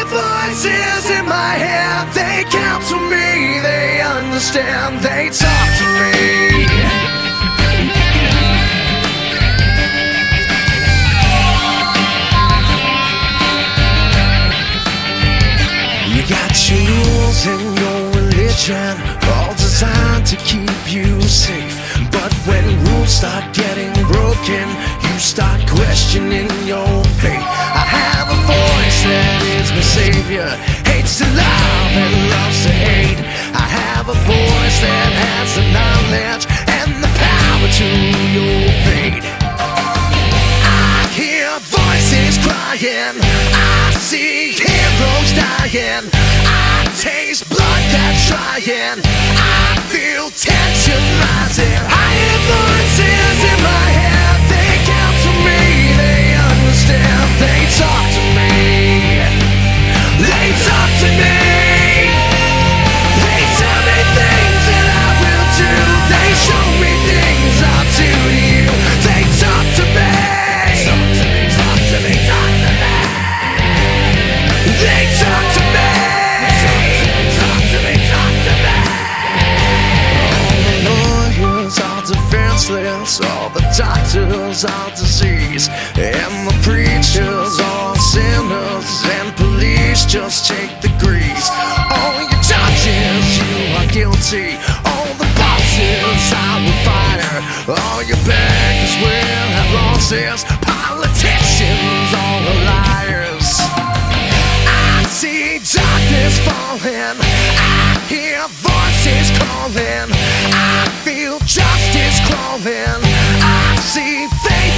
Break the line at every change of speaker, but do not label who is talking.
voices in my head, they counsel me, they understand, they talk to me. You got your rules and your religion, all designed to keep you safe. But when rules start getting broken, you start questioning your faith. I have a voice that is my savior, hates to love and loves to hate. I have a voice that has the knowledge and the power to your fate. I hear voices crying, I see heroes dying, I taste blood that's trying, I feel tension rising. I hear voices in my head, they counsel me, they understand, they talk to me, they talk to me, they tell me things that I will do, they show me things I'll do to you, they talk to me, talk to me, talk to me, talk to me, they talk to me, talk to me, talk to me. All the lawyers are defenseless, all the doctors are disease, and the preachers are sinners, and police just take the grease. All your judges, you are guilty, all the bosses I will fire, all your bankers will have losses, politicians all are liars. I see darkness falling, I hear voices calling, I feel justice crawling, I see faith